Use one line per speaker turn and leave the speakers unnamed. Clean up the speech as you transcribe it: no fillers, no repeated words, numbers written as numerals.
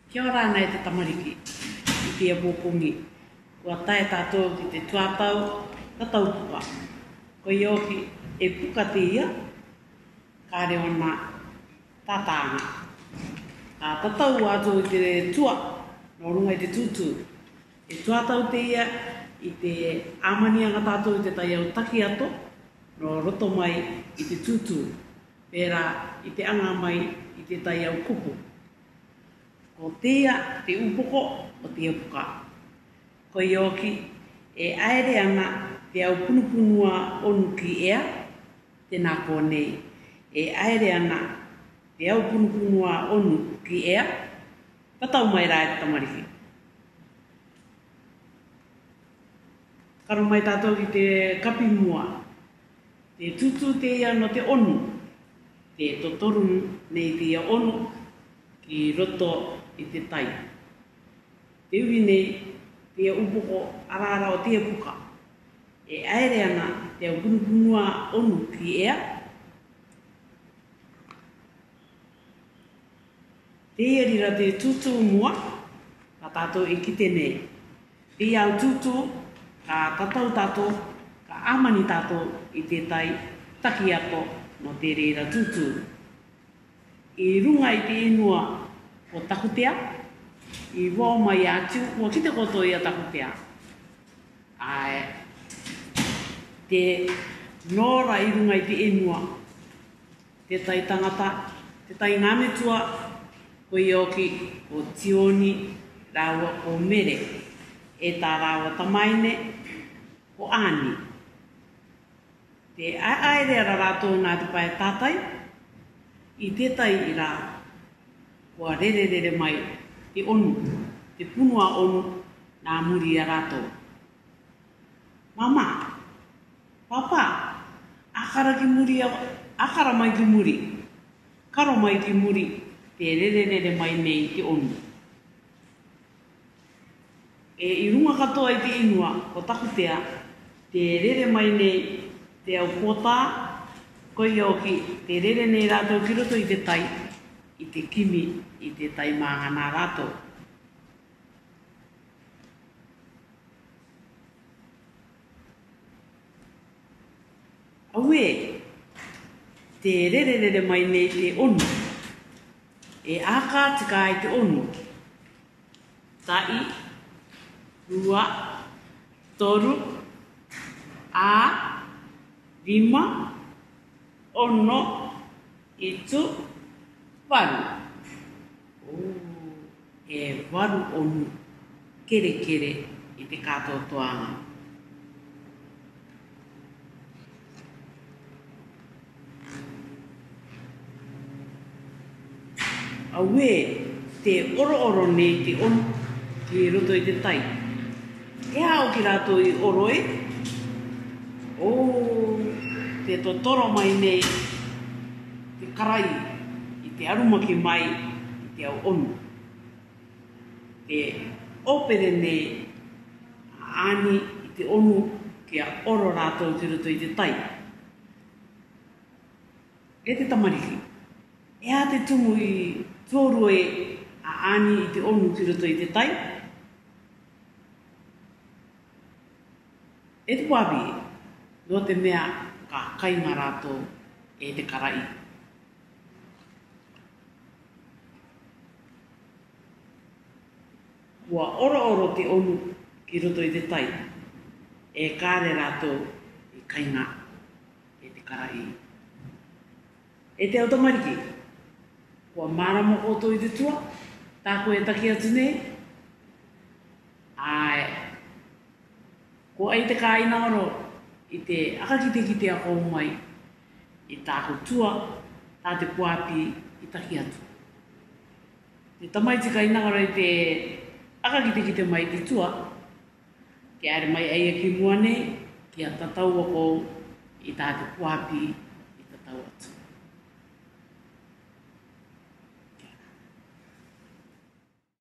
Kia ora nei te tamariki i te apopongi. Kua tae tātou ki te tuatau tataupuka. Ko i oki e puka te ia, ka reo nā tātanga. Tā tatau atu i te tua, no runga i te tūtū. E tuatau te ia i te amanianga tātou i te tai au taki ato, no roto mai i te tūtū. Pērā i te anga mai i te tai au kupu. Ko tea te upoko o te apuka. Ko i oki e aere ana te au punupunua onu ki ea, tēnā kōnei. E aere ana te au punupunua onu ki ea, tatau mai rā e te tamariki. Karo mai tātou ki te kapi mua. Te tutu te ia no te onu. Te totoru nei te ia onu ki roto i te tai. Te uwi nei te ia upoko arara o te puka. E aere ana te au punupunua onu ki ea. Te ia rira te tutu mua, ka tātou i kite nei. Te ia au tutu, ka tatau tātou, ka amani tātou i te tai taki ato no te reira tutu. I runga i te inua o takutea, i wā mai atu, ua kite koto i a takutea. Ai, te nora i runga i te inua, te tai tangata, te tai ngāmetua, ko i oki o tioni rawa o mere, e tā rawa tamaine o ani. Te aere ara rātou nā te pae tātai, i te tai i rā, kua rere mai te onu, te punua onu nā muri a rātou. Mama, papa, akara mai ki muri, karo mai ki muri, te rere mai nei te onu. E i runga katoa i te inua, ko takutea, te rere mai nei te au pōtā, ko i oki, te rere nei rātou ki roto i te tai, i te kimi, i te tai māngana rātou. Aue, te rere mai nei te onu, e aka tika i te onu. Tai, rua, toru, a, rima, ono, itu, waru. E waru onu, kere i te kātou toanga. Aue, te oro nei te onu, ki roto i te tai. E hao ki rātou i oroi, te totoro mai nei, te karai, i te arumaki mai, i te au onu. Te opere nei, ani i te onu, ki a oro rātou ki roto i te tai. E te tamariki, e a te tumu i tōrue a ani i te onu ki roto i te tai. E te wabi, no te mea ka kainga rātou e te karai. Ua oro te onu ki roto i te tai, e kāre rātou i kainga e te karai. E te automariki, ua maramo koto i te tua, tāko e taki atu nei. Ai, ko ai te kāina oro i te akakite ki te ako mai i tāko tua, tā te puapi i taki atu. Te tamaiti kāina oro i te akakite ki te mai te tua, ke are mai eia ki mua nei, ki a tatau ako i tā te puapi i tatau atu.